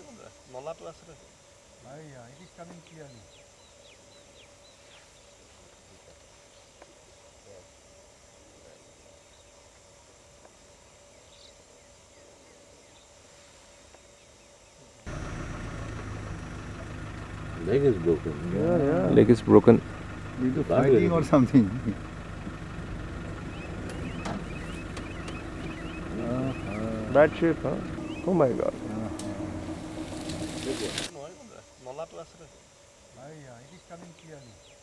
Yeah, it is coming clearly. Leg is broken. Yeah. Leg is broken. Due to fighting or something. Bad shape, huh? Oh my god. Yeah, it is coming clearly.